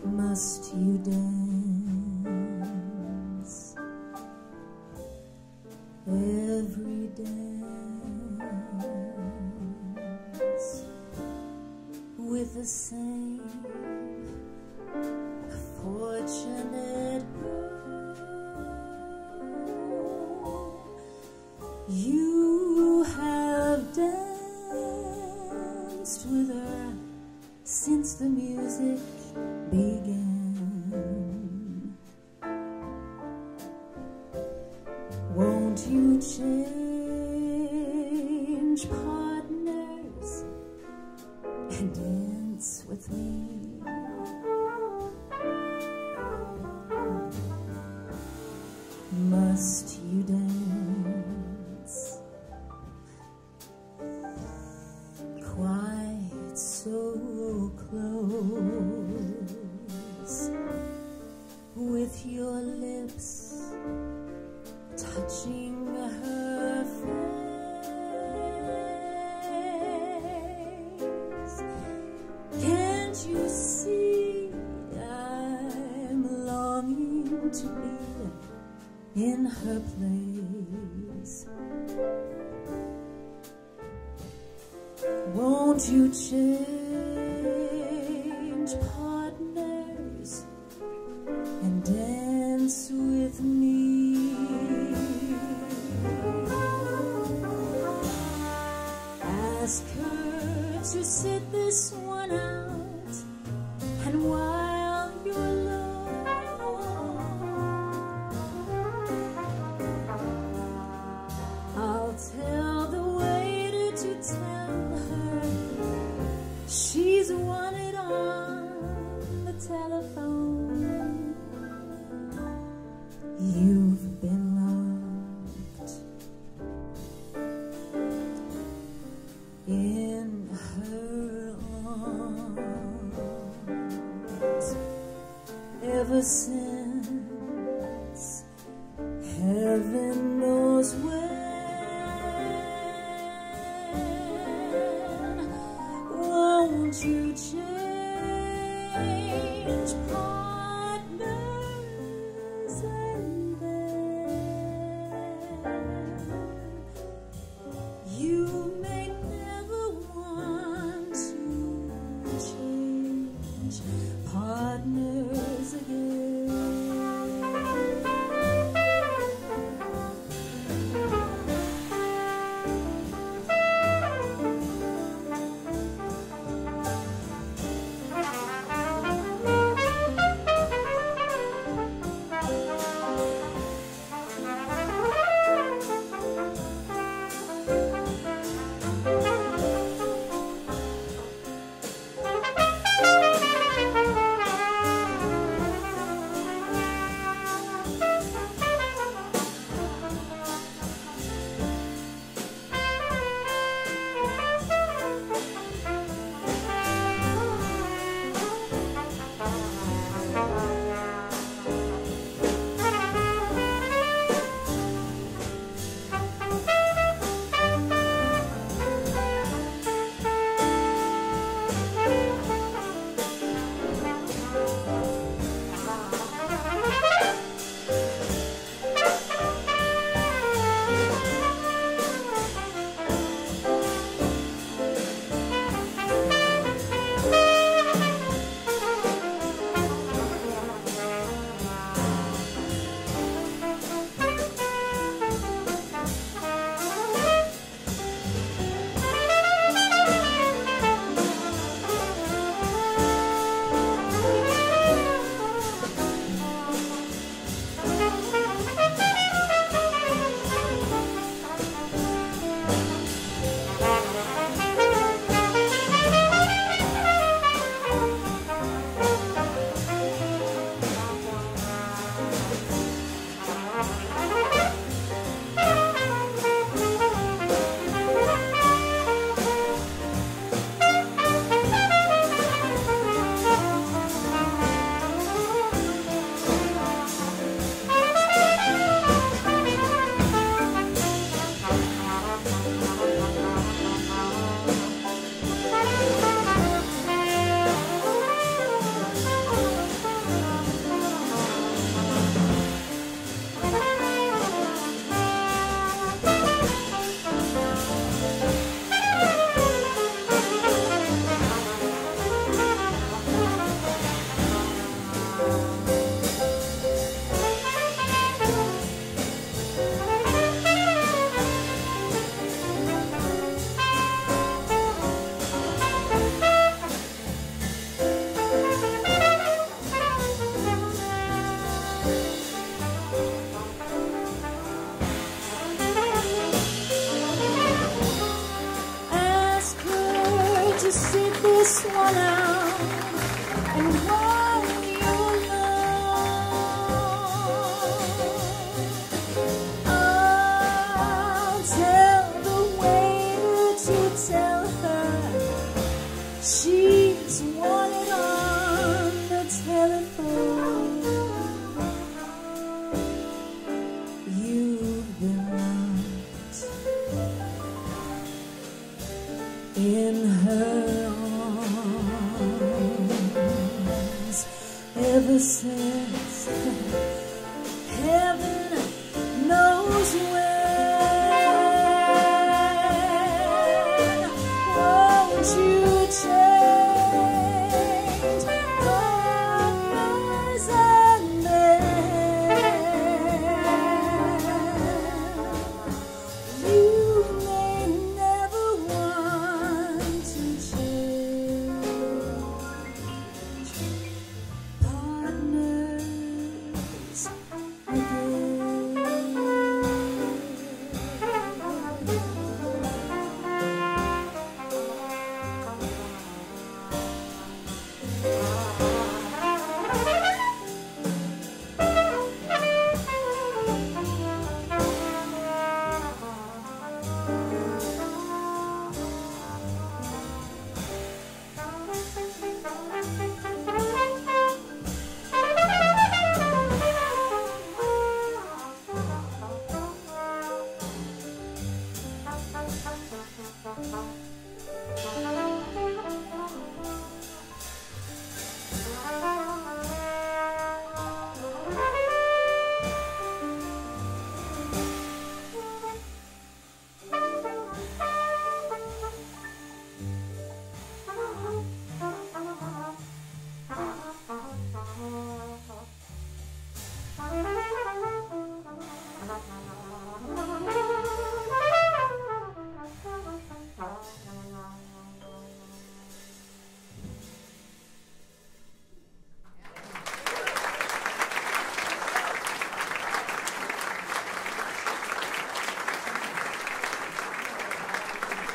Must you dance every dance with the same fortunate girl? You have danced with her since the music began. Won't you change partners and dance with me? Must you dance quite so close, with your lips touching her face? Can't you see I'm longing to be in her place? Won't you change partners and dance with me? Ask her to sit this one out, and while you're alone, I'll tell the waiter to tell her she's wanted on the telephone. You've been locked in her arms ever since heaven knows when. Won't you change partners and then you may never want to change partners again. ever since heaven knows when. Won't you change boys and men? You may never want to change partners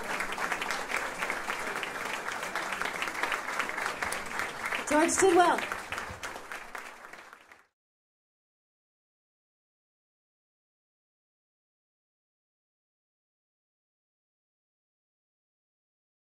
George Tidwell.